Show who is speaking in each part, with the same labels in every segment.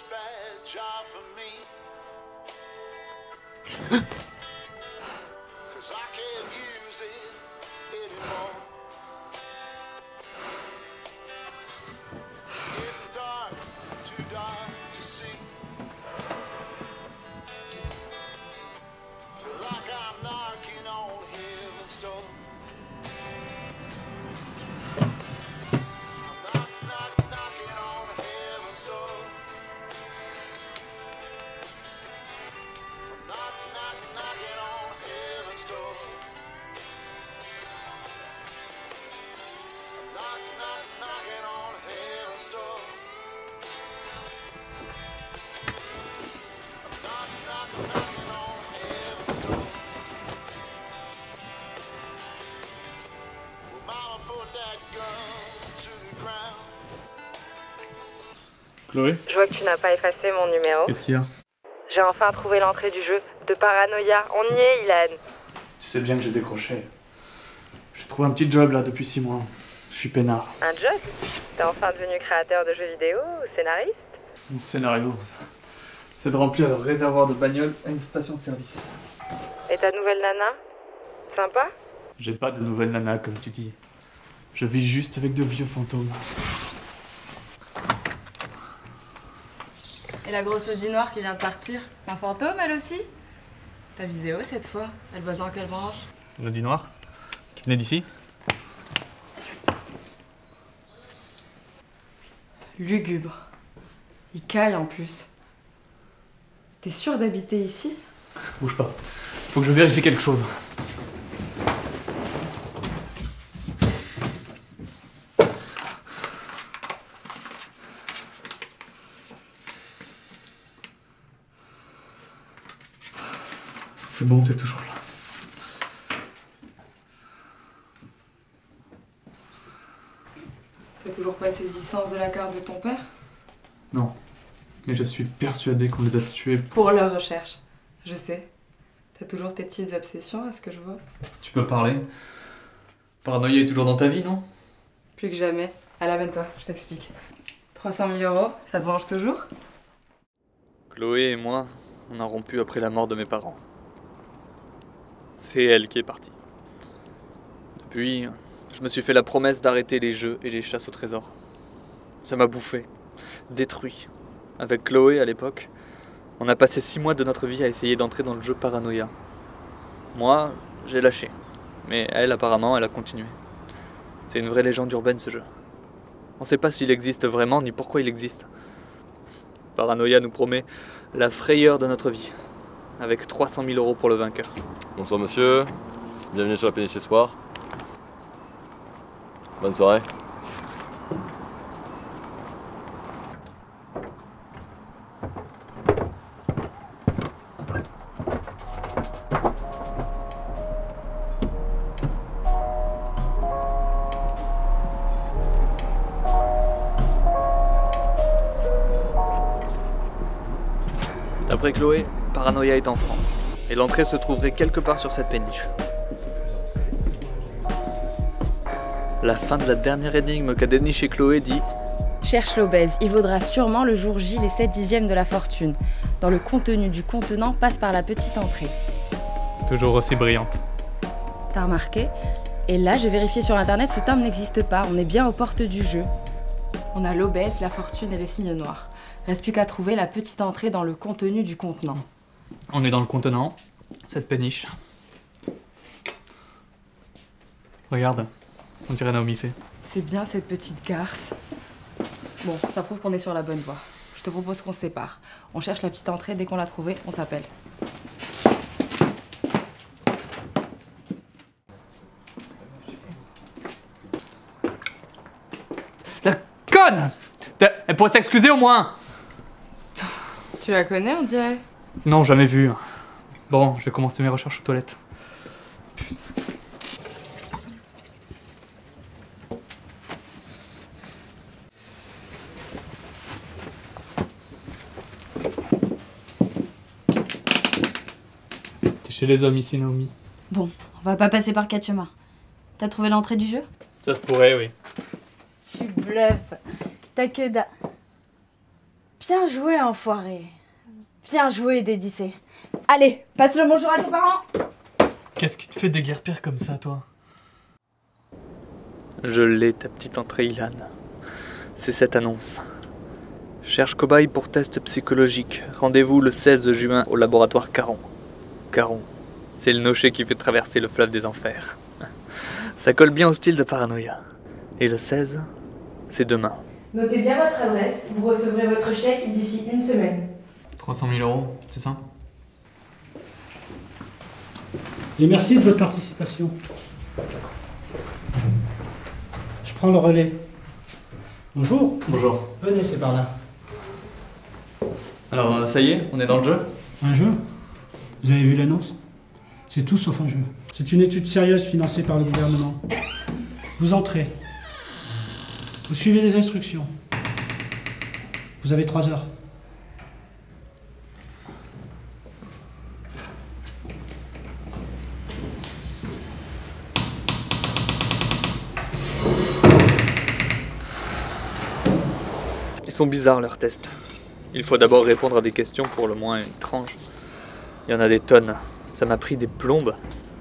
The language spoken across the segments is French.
Speaker 1: Chloé?
Speaker 2: Je vois que tu n'as pas effacé mon numéro.
Speaker 1: Qu'est-ce qu'il y a?
Speaker 2: J'ai enfin trouvé l'entrée du jeu de Paranoia. On y est, Ilan.
Speaker 1: Tu sais bien que j'ai décroché. J'ai trouvé un petit job là depuis 6 mois. Je suis peinard.
Speaker 2: Un job? T'es enfin devenu créateur de jeux vidéo ou scénariste?
Speaker 1: Mon scénario, c'est de remplir le réservoir de bagnole à une station-service.
Speaker 2: Et ta nouvelle nana? Sympa?
Speaker 1: J'ai pas de nouvelle nana comme tu dis. Je vis juste avec de vieux fantômes.
Speaker 3: Et la grosse Audi noire qui vient de partir, un fantôme elle aussi? Pas visé haut cette fois, elle bosse dans quelle branche?
Speaker 1: L'Audi noire? Qui venait d'ici?
Speaker 3: Lugubre. Il caille en plus. T'es sûr d'habiter ici?
Speaker 1: Bouge pas. Faut que je vérifie quelque chose. C'est bon, t'es toujours là.
Speaker 3: T'as toujours pas saisi sens de la carte de ton père?
Speaker 1: Non. Mais je suis persuadé qu'on les a tués.
Speaker 3: Pour leur recherche. Je sais. T'as toujours tes petites obsessions, à ce que je vois.
Speaker 1: Tu peux parler? Paranoïa est toujours dans ta vie, non?
Speaker 3: Plus que jamais. Allez, amène-toi, je t'explique. 300 000 €, ça te branche toujours?
Speaker 4: Chloé et moi, on a rompu après la mort de mes parents. C'est elle qui est partie. Depuis, je me suis fait la promesse d'arrêter les jeux et les chasses au trésor. Ça m'a bouffé, détruit. Avec Chloé à l'époque, on a passé 6 mois de notre vie à essayer d'entrer dans le jeu Paranoia. Moi, j'ai lâché. Mais elle, apparemment, elle a continué. C'est une vraie légende urbaine ce jeu. On sait pas s'il existe vraiment ni pourquoi il existe. Paranoia nous promet la frayeur de notre vie, avec 300 000 € pour le vainqueur.
Speaker 5: Bonsoir monsieur, bienvenue sur la péniche ce soir. Bonne soirée.
Speaker 4: D'après Chloé, Paranoia est en France, et l'entrée se trouverait quelque part sur cette péniche. La fin de la dernière énigme qu'a dénichée Chloé dit
Speaker 2: « Cherche l'obèse, il vaudra sûrement le jour J les 7/10 de la fortune. Dans le contenu du contenant passe par la petite entrée. »
Speaker 1: Toujours aussi brillante.
Speaker 2: T'as remarqué? Et là, j'ai vérifié sur internet, ce terme n'existe pas, on est bien aux portes du jeu.
Speaker 3: On a l'obèse, la fortune et le signe noir. Reste plus qu'à trouver la petite entrée dans le contenu du contenant.
Speaker 1: On est dans le contenant, cette péniche. Regarde, on dirait Naomi fait.
Speaker 3: C'est bien cette petite garce. Bon, ça prouve qu'on est sur la bonne voie. Je te propose qu'on se sépare. On cherche la petite entrée, dès qu'on l'a trouvée, on s'appelle.
Speaker 1: La conne! Elle pourrait s'excuser au moins!
Speaker 3: Tu la connais, on dirait?
Speaker 1: Non, jamais vu. Bon, je vais commencer mes recherches aux toilettes. T'es chez les hommes ici, Naomi.
Speaker 6: Bon, on va pas passer par 4 chemins. T'as trouvé l'entrée du jeu?
Speaker 1: Ça se pourrait, oui.
Speaker 6: Tu bluffes. T'as que da... Bien joué, enfoiré. Bien joué, dédicé. Allez, passe le bonjour à tes parents.
Speaker 1: Qu'est-ce qui te fait déguerpir comme ça, toi?
Speaker 4: Je l'ai, ta petite entrée, Ilan. C'est cette annonce. Cherche cobaye pour test psychologique. Rendez-vous le 16 juin au laboratoire Caron. Caron, c'est le nocher qui fait traverser le fleuve des enfers. Ça colle bien au style de Paranoia. Et le 16, c'est demain.
Speaker 3: Notez bien votre adresse, vous recevrez votre chèque d'ici une semaine.
Speaker 1: 300 000 €, c'est ça?
Speaker 7: Et merci de votre participation. Je prends le relais. Bonjour.
Speaker 1: Bonjour.
Speaker 7: Venez, c'est par là.
Speaker 1: Alors, ça y est, on est dans le jeu?
Speaker 7: Un jeu? Vous avez vu l'annonce? C'est tout sauf un jeu. C'est une étude sérieuse financée par le gouvernement. Vous entrez. Vous suivez les instructions. Vous avez 3 heures.
Speaker 4: Ils sont bizarres leurs tests. Il faut d'abord répondre à des questions pour le moins étranges. Il y en a des tonnes. Ça m'a pris des plombes.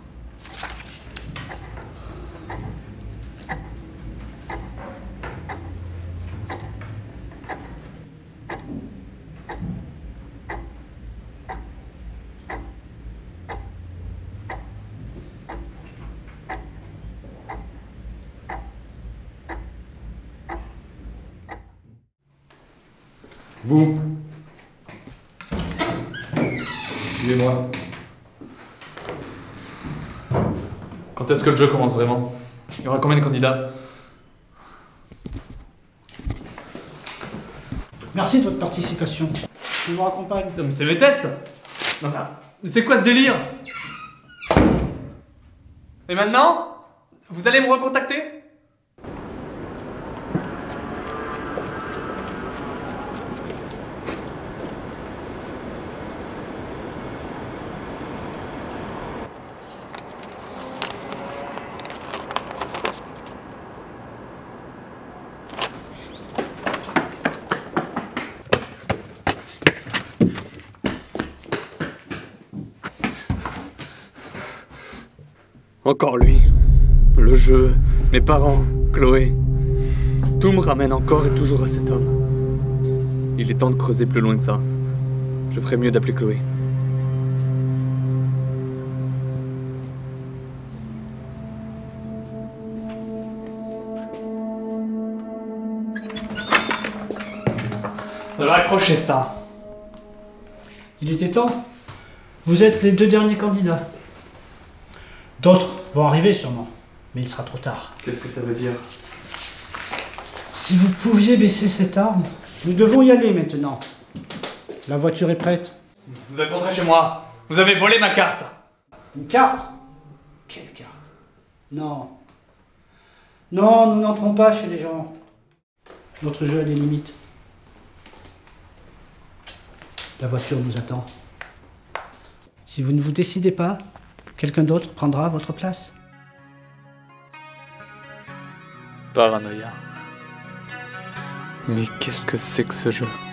Speaker 1: Vous. Suivez-moi. Quand est-ce que le jeu commence vraiment? Il y aura combien de candidats?
Speaker 7: Merci de votre participation. Je vous raccompagne.
Speaker 1: Non mais c'est mes tests! Non mais c'est quoi ce délire? Et maintenant? Vous allez me recontacter?
Speaker 4: Encore lui. Le jeu, mes parents, Chloé. Tout me ramène encore et toujours à cet homme. Il est temps de creuser plus loin que ça. Je ferais mieux d'appeler Chloé.
Speaker 1: Raccrochez ça.
Speaker 7: Il était temps. Vous êtes les 2 derniers candidats. D'autres vont arriver sûrement, mais il sera trop tard.
Speaker 1: Qu'est-ce que ça veut dire?
Speaker 7: Si vous pouviez baisser cette arme, nous devons y aller maintenant. La voiture est prête.
Speaker 1: Vous êtes rentré chez moi. Vous avez volé ma carte.
Speaker 7: Une carte? Quelle carte? Non. Non, nous n'entrons pas chez les gens. Notre jeu a des limites. La voiture nous attend. Si vous ne vous décidez pas, quelqu'un d'autre prendra votre place.
Speaker 4: Paranoia. Mais qu'est-ce que c'est que ce jeu?